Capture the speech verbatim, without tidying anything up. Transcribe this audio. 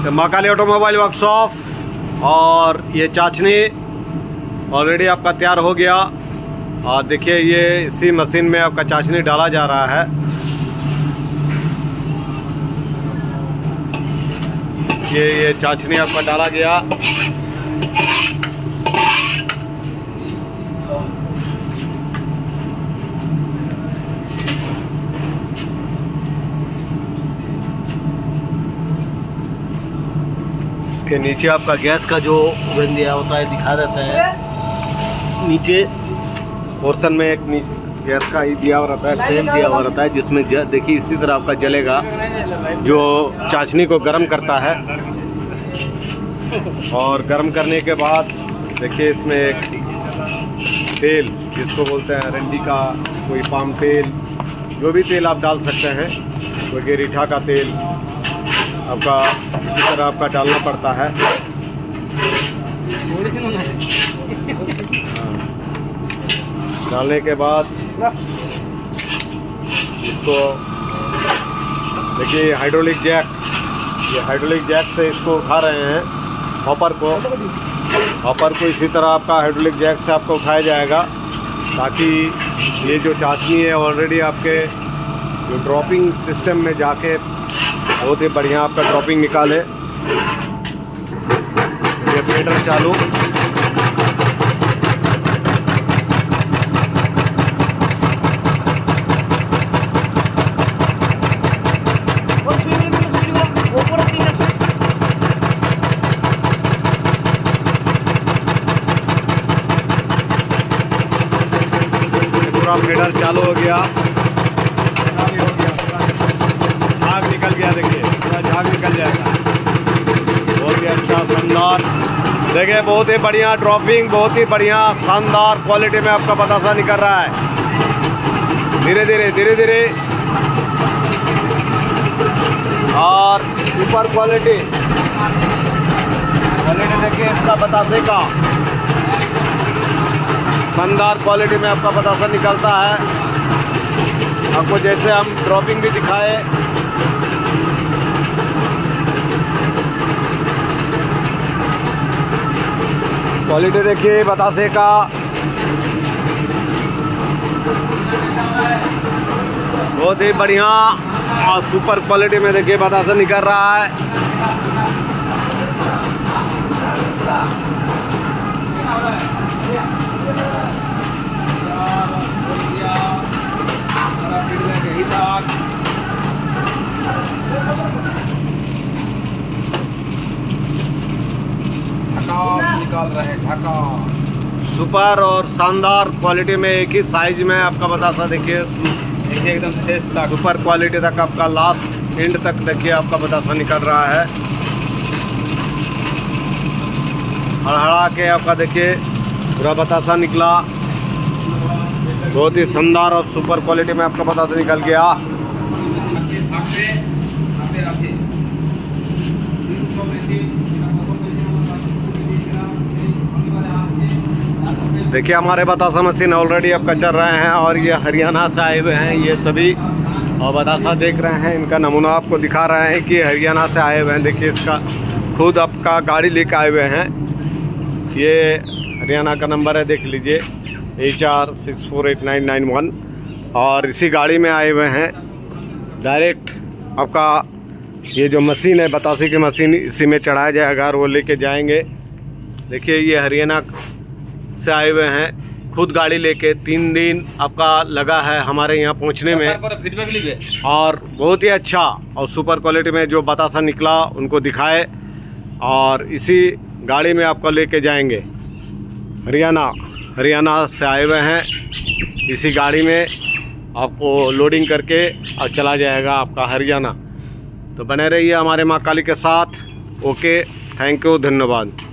तो माँ काली automobile workshop और ये चाशनी ऑलरेडी आपका तैयार हो गया। और देखिए ये इसी मशीन में आपका चाशनी डाला जा रहा है। ये ये चाशनी आपका डाला गया। इसके नीचे आपका गैस का जो ओवन दिया होता है दिखा देता है। नीचे पोर्शन में एक नीचे गैस का ही दिया हुआ रहता है, फ्लेम दिया हुआ रहता है, जिसमें देखिए इसी तरह आपका जलेगा, जो चाशनी को गर्म करता है। और गर्म करने के बाद देखिए इसमें एक तेल, जिसको बोलते हैं रंडी का, कोई पाम तेल, जो भी तेल आप डाल सकते हैं, कोई रीठा का तेल आपका इसी तरह आपका डालना पड़ता है। डालने के बाद इसको देखिए हाइड्रोलिक जैक, ये हाइड्रोलिक जैक से इसको उठा रहे हैं हॉपर को। हॉपर को इसी तरह आपका हाइड्रोलिक जैक से आपको उठाया जाएगा, ताकि ये जो चाशनी है ऑलरेडी आपके जो ड्रॉपिंग सिस्टम में जाके बहुत ही बढ़िया आपका ड्रॉपिंग निकाले। ये फेडर चालू, पूरा फेडर चालू हो गया, झाग निकल गया। देखिए पूरा झाग निकल जाएगा। बहुत ही अच्छा शानदार, देखिए बहुत ही बढ़िया ड्रॉपिंग, बहुत ही बढ़िया शानदार क्वालिटी में आपका बतासा निकल रहा है। धीरे धीरे धीरे धीरे और सुपर क्वालिटी क्वालिटी देखिए इसका बतासे का शानदार क्वालिटी में आपका बतासा निकलता है। आपको जैसे हम ड्रॉपिंग भी दिखाए, क्वालिटी देखिए बतासे का, बहुत ही बढ़िया और सुपर क्वालिटी में देखिए बतासा निकल रहा है। निकाल रहे हैं सुपर और शानदार क्वालिटी में, एक ही साइज में आपका बतासा देखिए एकदम सुपर क्वालिटी तक आपका लास्ट एंड तक देखिए आपका बतासा निकल रहा है। हड़हड़ा के आपका देखिए पूरा बतासा निकला, बहुत ही शानदार और सुपर क्वालिटी में आपका बतासा निकल गया। देखिए हमारे बतासा मशीन ऑलरेडी आपका चल रहे हैं, और ये हरियाणा से आए हुए हैं ये सभी। और बतासा देख रहे हैं, इनका नमूना आपको दिखा रहे हैं कि हरियाणा से आए हुए हैं। देखिए इसका खुद आपका गाड़ी लेकर आए हुए हैं। ये हरियाणा का नंबर है, देख लीजिए H R six four eight nine nine one. और इसी गाड़ी में आए हुए हैं। डायरेक्ट आपका ये जो मशीन है बतासे की मशीन, इसी में चढ़ाया जाएगा और वो लेके जाएंगे। देखिए ये हरियाणा से आए हुए हैं, खुद गाड़ी लेके। तीन दिन आपका लगा है हमारे यहाँ पहुँचने में, और बहुत ही अच्छा और सुपर क्वालिटी में जो बतासा निकला उनको दिखाए, और इसी गाड़ी में आपको लेके जाएंगे। हरियाणा हरियाणा से आए हुए हैं, इसी गाड़ी में आपको लोडिंग करके और चला जाएगा आपका हरियाणा। तो बने रहिए हमारे माँ काली के साथ। ओके, थैंक यू, धन्यवाद।